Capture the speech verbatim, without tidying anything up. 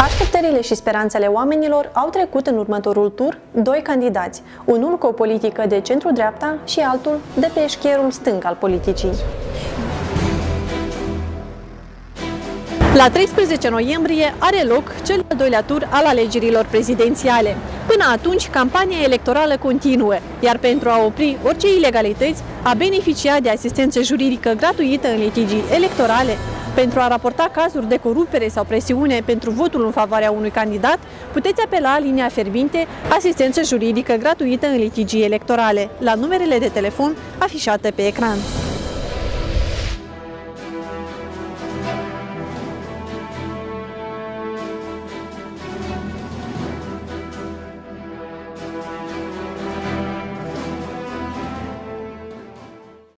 Așteptările și speranțele oamenilor au trecut în următorul tur doi candidați, unul cu o politică de centru-dreapta și altul de pe eșchierul stâng al politicii. La treisprezece noiembrie are loc cel de-al doilea tur al alegerilor prezidențiale. Până atunci, campania electorală continuă, iar pentru a opri orice ilegalități, a beneficia de asistență juridică gratuită în litigii electorale, pentru a raporta cazuri de corupere sau presiune pentru votul în favoarea unui candidat, puteți apela la linia fierbinte asistență juridică gratuită în litigii electorale, la numerele de telefon afișate pe ecran.